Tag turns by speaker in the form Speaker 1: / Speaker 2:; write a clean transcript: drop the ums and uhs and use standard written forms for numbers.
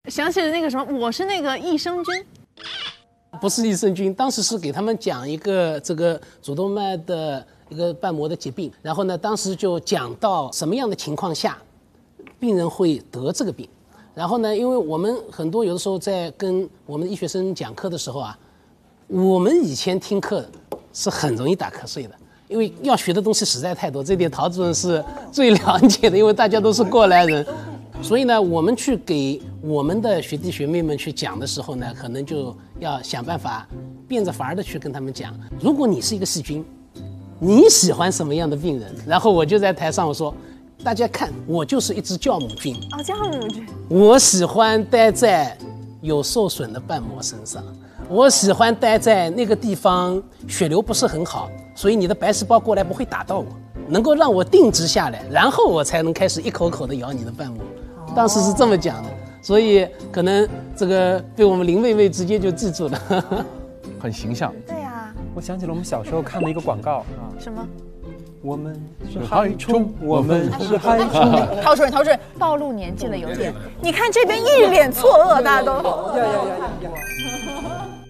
Speaker 1: 想起了那个什么，我是那个益生菌，
Speaker 2: 不是益生菌，当时是给他们讲一个这个主动脉的一个瓣膜的疾病，然后呢，当时就讲到什么样的情况下，病人会得这个病。然后呢，因为我们很多有的时候在跟我们的医学生讲课的时候啊，我们以前听课是很容易打瞌睡的，因为要学的东西实在太多，这点陶主任是最了解的，因为大家都是过来人。所以呢，我们去给我们的学弟学妹们去讲的时候呢，可能就要想办法变着法儿的去跟他们讲。如果你是一个细菌，你喜欢什么样的病人？然后我就在台上我说，大家看，我就是一只酵母菌。
Speaker 1: 哦，酵母菌。
Speaker 2: 我喜欢待在有受损的瓣膜身上，我喜欢待在那个地方血流不是很好，所以你的白细胞过来不会打到我，能够让我定植下来，然后我才能开始一口口的咬你的瓣膜。当时是这么讲的，所以可能这个被我们林妹妹直接就记住了，
Speaker 3: 很形象。
Speaker 1: 对呀，
Speaker 4: 我想起了我们小时候看的一个广告啊，
Speaker 1: 什么？
Speaker 4: 我们是海虫，我们是海虫。
Speaker 1: 陶主任，暴露年纪了有点。你看这边一脸错愕，大家都。
Speaker 4: 呀。